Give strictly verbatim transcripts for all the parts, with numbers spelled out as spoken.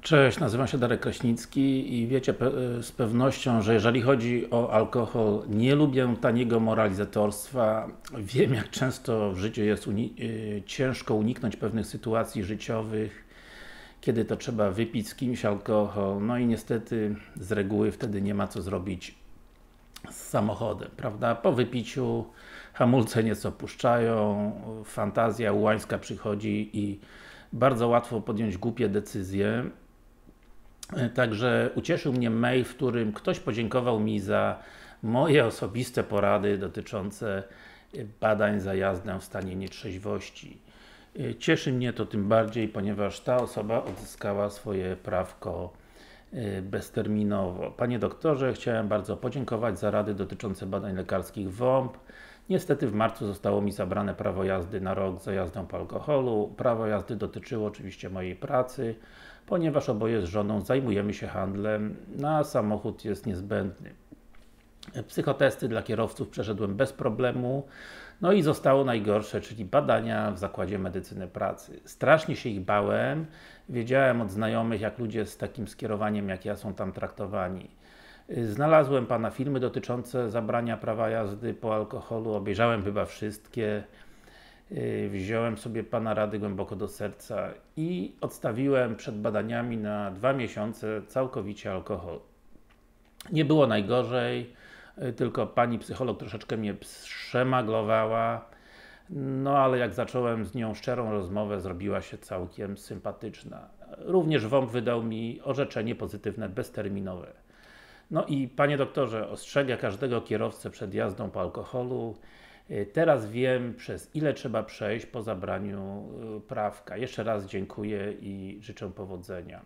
Cześć, nazywam się Darek Kraśnicki i wiecie pe z pewnością, że jeżeli chodzi o alkohol, nie lubię taniego moralizatorstwa. Wiem, jak często w życiu jest uni yy, ciężko uniknąć pewnych sytuacji życiowych, kiedy to trzeba wypić z kimś alkohol, no i niestety z reguły wtedy nie ma co zrobić z samochodem, prawda? Po wypiciu hamulce nieco puszczają, fantazja ułańska przychodzi i bardzo łatwo podjąć głupie decyzje. Także ucieszył mnie mail, w którym ktoś podziękował mi za moje osobiste porady dotyczące badań za jazdę w stanie nietrzeźwości. Cieszy mnie to tym bardziej, ponieważ ta osoba odzyskała swoje prawko bezterminowo. Panie doktorze, chciałem bardzo podziękować za rady dotyczące badań lekarskich W O M P. Niestety w marcu zostało mi zabrane prawo jazdy na rok za jazdę po alkoholu. Prawo jazdy dotyczyło oczywiście mojej pracy, ponieważ oboje z żoną zajmujemy się handlem, a samochód jest niezbędny. Psychotesty dla kierowców przeszedłem bez problemu, no i zostało najgorsze, czyli badania w Zakładzie Medycyny Pracy. Strasznie się ich bałem, wiedziałem od znajomych, jak ludzie z takim skierowaniem jak ja są tam traktowani. Znalazłem Pana filmy dotyczące zabrania prawa jazdy po alkoholu, obejrzałem chyba wszystkie. Wziąłem sobie Pana rady głęboko do serca i odstawiłem przed badaniami na dwa miesiące całkowicie alkohol. Nie było najgorzej, tylko Pani psycholog troszeczkę mnie przemaglowała, no ale jak zacząłem z nią szczerą rozmowę, zrobiła się całkiem sympatyczna. Również W O M P wydał mi orzeczenie pozytywne bezterminowe. No i Panie doktorze, ostrzegę każdego kierowcę przed jazdą po alkoholu. Teraz wiem, przez ile trzeba przejść po zabraniu prawka. Jeszcze raz dziękuję i życzę powodzenia.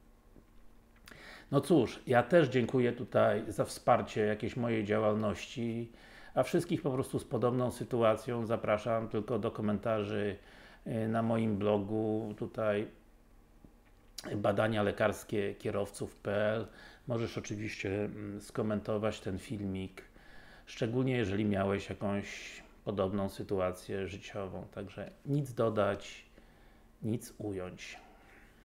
No cóż, ja też dziękuję tutaj za wsparcie jakiejś mojej działalności, a wszystkich po prostu z podobną sytuacją zapraszam tylko do komentarzy na moim blogu, tutaj badania lekarskie kierowców kropka p l. Możesz oczywiście skomentować ten filmik, szczególnie jeżeli miałeś jakąś podobną sytuację życiową. Także nic dodać, nic ująć.